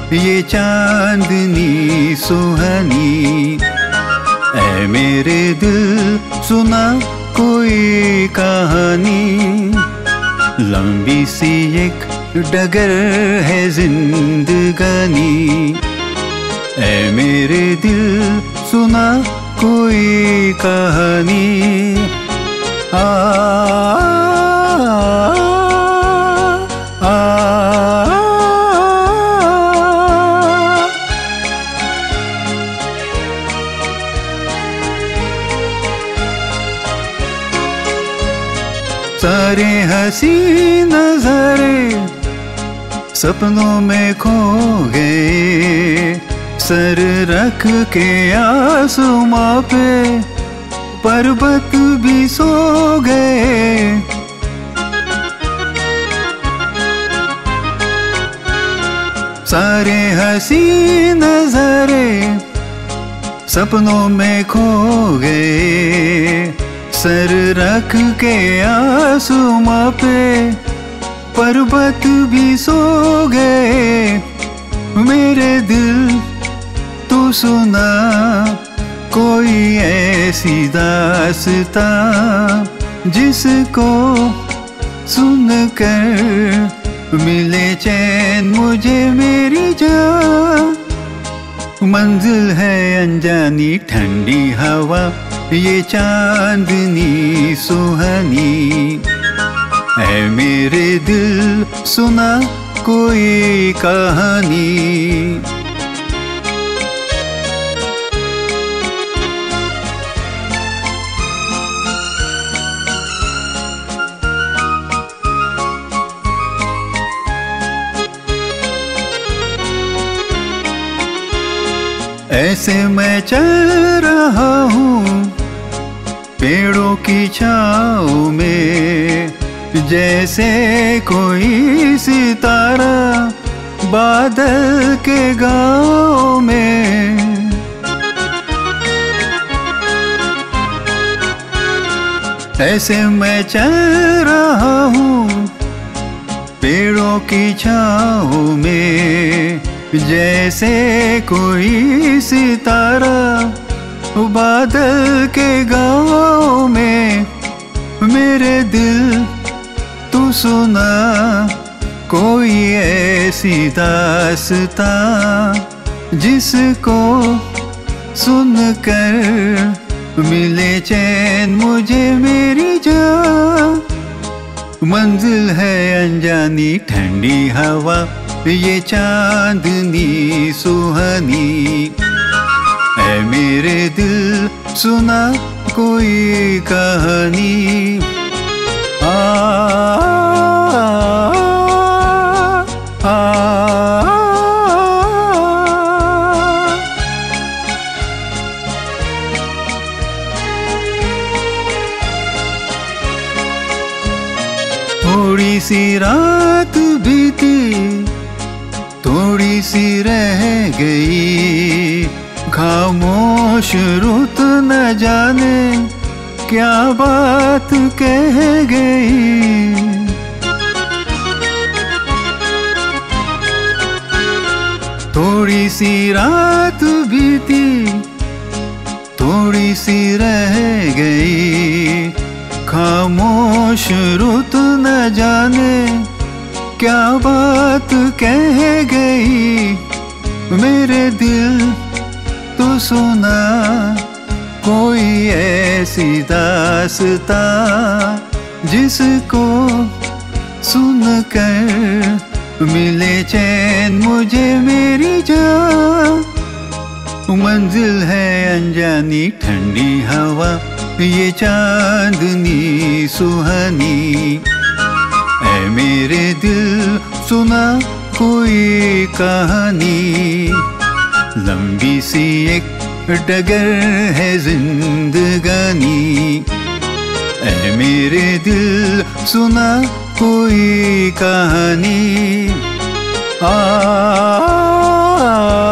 ये चांदनी सुहानी। ऐ मेरे दिल सुना कोई कहानी, लंबी सी एक डगर है जिंदगानी। ऐ मेरे दिल सुना कोई कहानी। आ, आ, आ, सारे हंसी नजारे सपनों में खो गए, सर रख के आसमां पे पर्वत भी सो गए। सारे हंसी नजारे सपनों में खो गए, सर रख के आसमां पे पर्वत भी सो गए। मेरे दिल तू सुना कोई ऐसी दास्तां, जिसको सुनकर मिले चैन मुझे मेरी जान। मंजिल है अनजानी ठंडी हवा, ये चांदनी सुहानी। ऐ मेरे दिल सुना कोई कहानी। ऐसे मैं चल रहा हूँ पेड़ों की छाँव में, जैसे कोई सितारा बादल के गाँव में। ऐसे मैं चल रहा हूँ पेड़ों की छाँव में, जैसे कोई सितारा बादल के गाँव में। मेरे दिल तू सुना कोई ऐसी दास्तां, जिसको सुनकर मिले चैन मुझे मेरी जान। मंजिल है अनजानी ठंडी हवा, ये चांदनी सुहानी। ऐ मेरे दिल सुना कोई कहानी। आ, आ, आ, थोड़ी सी रात बीती, थोड़ी सी रह गई, खामोश रुत न जाने क्या बात कह गई। थोड़ी सी रात बीती, थोड़ी सी रह गई, खामोश रुत न जाने क्या बात कह गई। मेरे दिल तू सुना कोई ऐसी दास्तां, जिसको सुनकर मिले चैन मुझे मेरी जान। मंजिल है अनजानी ठंडी हवा, ये चांदनी सुहानी। ऐ मेरे दिल सुना कोई कहानी, लंबी सी एक डगर है जिंदगानी। ऐ मेरे दिल सुना कोई कहानी। आ,